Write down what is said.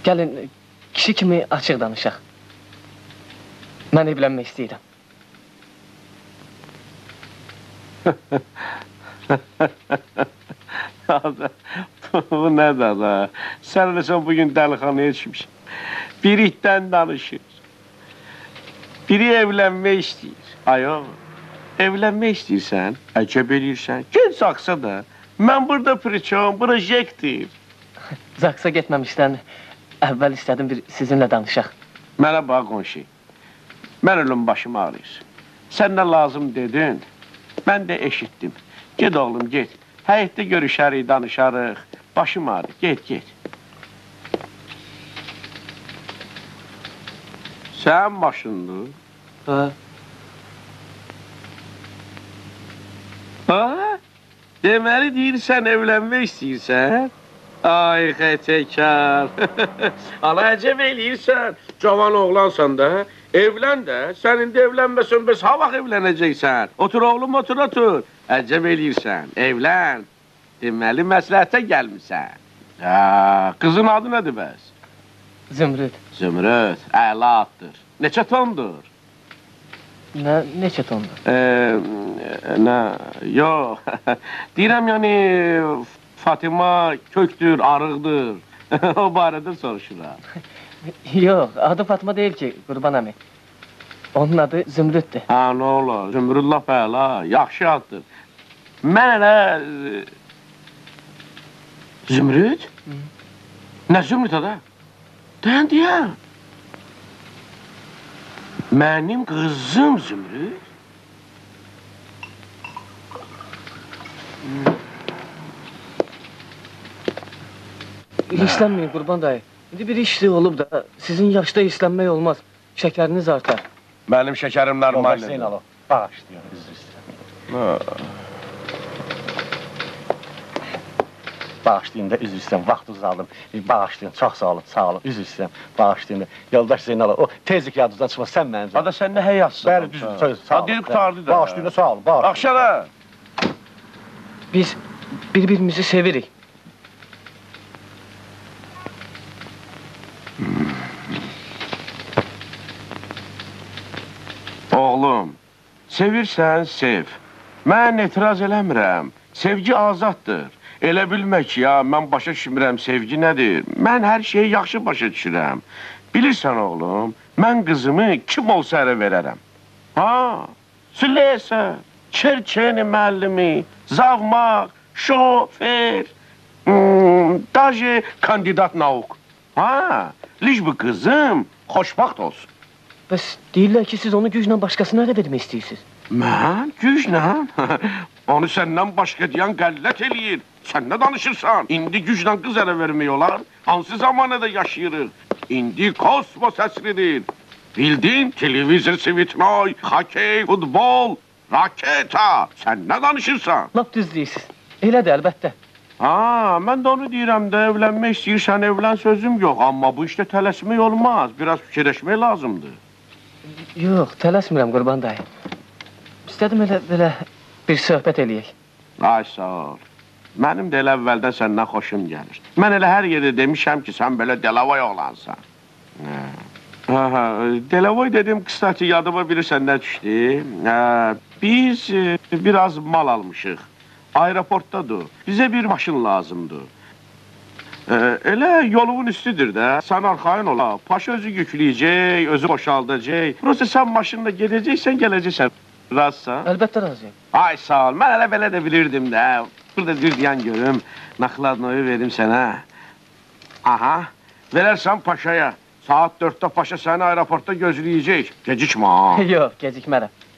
Gəlin, kişi kimi açıq danışaq. Mən evlənmək istəyirəm. Bu nədir da? Sən də bugün dəlixanaya düşmüşsən. Biri itdən danışır. Biri evlənmək istəyir. Ayo, evlənmək istəyirsən, əcəb eləyirsən. Gel Zaksa da. Mən burada priçom, projektir. Zaksa getməmişdən əvvəl istədim bir sizinlə danışaq. Mənə bax qonşu. Mən ölüm başım ağrıyır. Sən nə lazım dedin, mən də eşitdim. Get oğlum, get. Həyətdə görüşərik, danışarıq. Başım ağrıyır, get. Sən maşındır. Ha? Ha? Deməli deyirsən, evlənmək istəyirsən? Ay, xətəkar. Ala əcəb eləyirsən. Cavan oğlansan da. Evlən də. Sən indi evlənməsən, bəs ha vaxt evlənəcəksən? Otur oğlum, otur. Əcəb eləyirsən. Evlən. Deməli, məsləhətə gəlmişsən. Qızın adı nədir bəs? Zümrüd. Zümrüd, əla addır. Neçə tondur? Neçə tondur? Yox. Deyirəm, yəni, Fatıma köktür, arıqdır. O barədə soruşuram. Yox, adı Fatıma deyil ki, Qurban əmi. Onun adı Zümrüddür. Ha, nə olar? Zümrüd laf əla, yaxşı addır. Mən elə... Zümrüd? Nə Zümrüd ada? Dən deyəm. Mənim qızım Zümrüd. İşlənməyin Qurban dayı. İndi bir işli olub da, sizin yaşda işlənmək olmaz. Şəkəriniz artar. Mənim şəkərim normaldir. Hüseyin alo, bağışlayın, üzr istəyirəm. Bağışlayın da, üzr istəyirəm, vaxtınızı aldım. Bağışlayın, çox sağ olun, üzr istəyirəm, bağışlayın. Yoldaş Hüseyin alo, o tezlik yadınızdan çıxmaz, sən mənim. Ada, sən nə həyatsın? Bəli, düzdür, sağ olun. Deyir, qutardı da. Bağışlayın da, sağ olun, bağışlayın. Axşara! Biz bir-birimizi sevirik. Oğlum, sevirsən, sev. Mən etiraz eləmirəm. Sevgi azaddır. Elə bilmək ya, mən başa düşmürəm, sevgi nədir? Mən hər şeyi yaxşı başa düşürəm. Bilirsən oğlum, mən qızımı kim olsa ərə verərəm. Ha, Süleysə, Çerçeni müəllimi, Zavmaq, şofer, daje kandidat nauk. Ha, liş bu qızım xoşbaxt olsun. Bəs deyirlər ki, siz onu güclə başqasına ərə vermək istəyirsiniz. Mən? Güclə? Onu səndən başqa deyən qəllət eləyir. Sən nə danışırsan? İndi güclə qız ərə vermək olar. Hansı zamanədə yaşayırıq? İndi kosmos əsridir. Bildin? Televizor, svitnoy, hokey, futbol, raketa. Sən nə danışırsan? Lap düz deyirsiniz. Elədir, əlbəttə. Ha, mən də onu deyirəm də, evlənmək istəyirsən, evlən sözüm yox. Amma bu işdə tələsmək olmaz. Biraz fikirləşmək lazımdır. Yox, tələsmirəm Qurban dayı. İstədim elə bir söhbət eləyək. Ay, sağ ol. Mənim də elə əvvəldən səndən xoşum gəlir. Mən elə hər yerdə demişəm ki, sən belə Delavoy oğlansan. Delavoy dedim, qıstati yadıma bilirsən nə düşdü? Biz biraz mal almışıq. Aeroportdadır. Bizə bir maşın lazımdır. Elə yolun üstüdür də. Sən arxayın ola. Paşa özü yükləyəcək, özü boşaldacaq. Prosta sən maşınla gedəcəksən, gələcəksən. Razısan? Əlbəttə razıyam. Ay, sağ ol. Mən elə belə də bilirdim də. Burada bir deyən görüm. Nakladnoyu verim sənə. Aha. Verərsən Paşaya. Saat 4-də Paşa səni aeroportda gözləyəcək. Gecikmə ha. Yox, gecikmərəm.